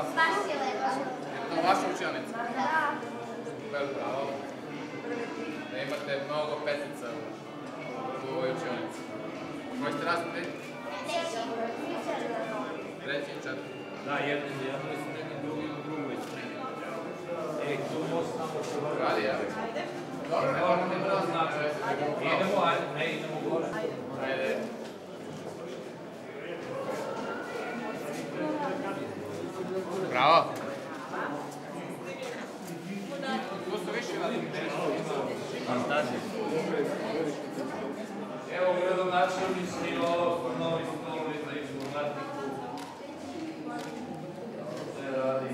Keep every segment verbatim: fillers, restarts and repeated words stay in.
Baš je lepo. Je to vaša učionica? Da. Super, bravo. Da imate mnogo petica u ovoj učionici. Koji ste razli? Treći. Treći i četvrti. Da, jedni u jednoj smeni, drugi u drugoj smeni. E, tu možeš samo se vrlo. Radi, ja. Dobro, ne moramo ne brzo znači. Idemo, ajde, ne, idemo gore. Ajde. Bravo. Tu su više na Fantazija. Evo, gradonačelnik snimao novi stolovi za informatiku. Sve radi.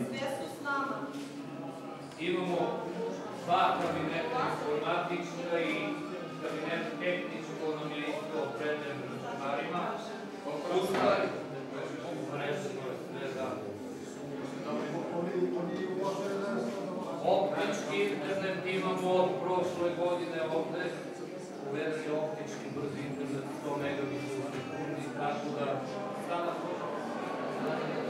Imamo dva kabineta informatička i kabinet tehničko nam je isto opremljen računarima. Ustali. Optički internet imamo od prošle godine ovde, u verziji optički brzi internet sto megabita u sekundi, tako da sada